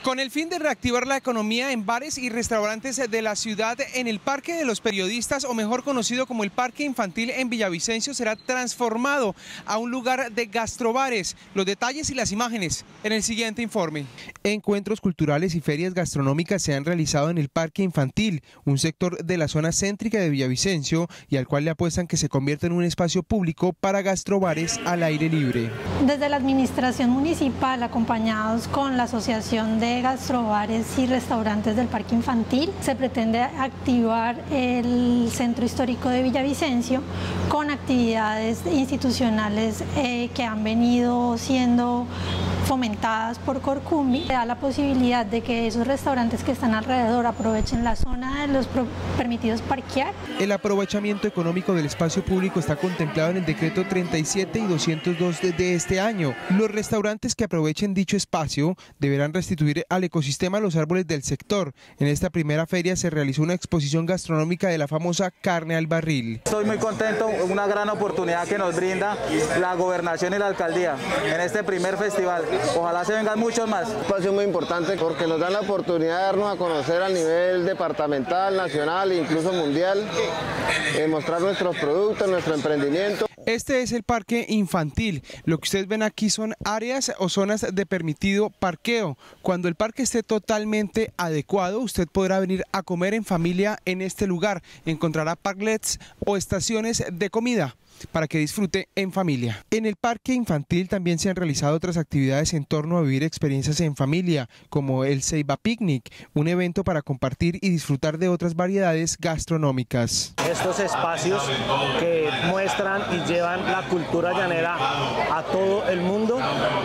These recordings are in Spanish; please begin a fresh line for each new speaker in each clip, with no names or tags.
Con el fin de reactivar la economía en bares y restaurantes de la ciudad, en el Parque de los Periodistas, o mejor conocido como el Parque Infantil en Villavicencio, será transformado a un lugar de gastrobares. Los detalles y las imágenes en el siguiente informe. Encuentros culturales y ferias gastronómicas se han realizado en el Parque Infantil, un sector de la zona céntrica de Villavicencio, y al cual le apuestan que se convierta en un espacio público para gastrobares al aire libre.
Desde la administración municipal, acompañados con la Asociación de Gastrobares y Restaurantes del Parque Infantil, se pretende activar el Centro Histórico de Villavicencio con actividades institucionales que han venido siendo fomentadas por Corcumbi. Da la posibilidad de que esos restaurantes que están alrededor aprovechen la zona de los permitidos parquear.
El aprovechamiento económico del espacio público está contemplado en el decreto 37 y 202 de este año. Los restaurantes que aprovechen dicho espacio deberán restituir al ecosistema los árboles del sector. En esta primera feria se realizó una exposición gastronómica de la famosa carne al barril.
Estoy muy contento, una gran oportunidad que nos brinda la gobernación y la alcaldía en este primer festival. Ojalá se vengan muchos más.
Un espacio muy importante porque nos da la oportunidad de darnos a conocer a nivel departamental, nacional e incluso mundial, mostrar nuestros productos, nuestro emprendimiento.
Este es el Parque Infantil. Lo que ustedes ven aquí son áreas o zonas de permitido parqueo. Cuando el parque esté totalmente adecuado, usted podrá venir a comer en familia en este lugar. Encontrará parklets o estaciones de comida para que disfrute en familia. En el Parque Infantil también se han realizado otras actividades en torno a vivir experiencias en familia, como el Ceiba Picnic, un evento para compartir y disfrutar de otras variedades gastronómicas.
Estos espacios que muestran y llevan la cultura llanera a todo el mundo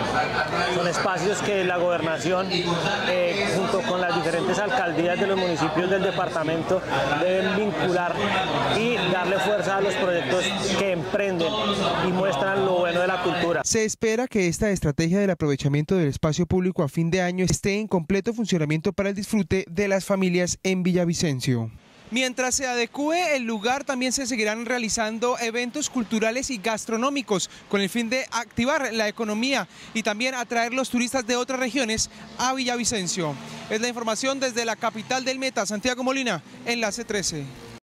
son espacios que la gobernación, junto con las diferentes alcaldías de los municipios del departamento, deben vincular y darle fuerza a los proyectos que emprenden y muestran lo bueno de la cultura.
Se espera que esta estrategia del aprovechamiento del espacio público a fin de año esté en completo funcionamiento para el disfrute de las familias en Villavicencio. Mientras se adecúe el lugar, también se seguirán realizando eventos culturales y gastronómicos con el fin de activar la economía y también atraer los turistas de otras regiones a Villavicencio. Es la información desde la capital del Meta, Santiago Molina, Enlace 13.